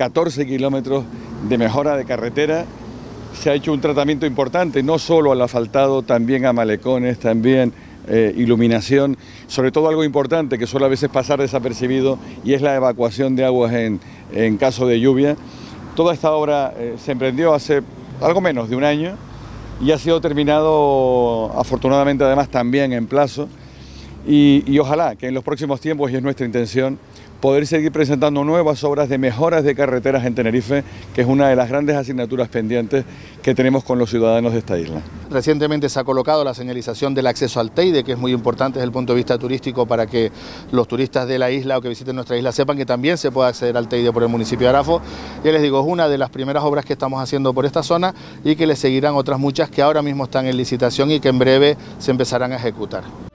14 kilómetros de mejora de carretera. Se ha hecho un tratamiento importante, no solo al asfaltado, también a malecones, también iluminación, sobre todo algo importante que suele a veces pasar desapercibido, y es la evacuación de aguas en caso de lluvia. Toda esta obra se emprendió hace algo menos de un año y ha sido terminado afortunadamente además también en plazo, y ojalá que en los próximos tiempos, y es nuestra intención, poder seguir presentando nuevas obras de mejoras de carreteras en Tenerife, que es una de las grandes asignaturas pendientes que tenemos con los ciudadanos de esta isla. Recientemente se ha colocado la señalización del acceso al Teide, que es muy importante desde el punto de vista turístico para que los turistas de la isla o que visiten nuestra isla sepan que también se puede acceder al Teide por el municipio de Arafo. Ya les digo, es una de las primeras obras que estamos haciendo por esta zona y que le seguirán otras muchas que ahora mismo están en licitación y que en breve se empezarán a ejecutar.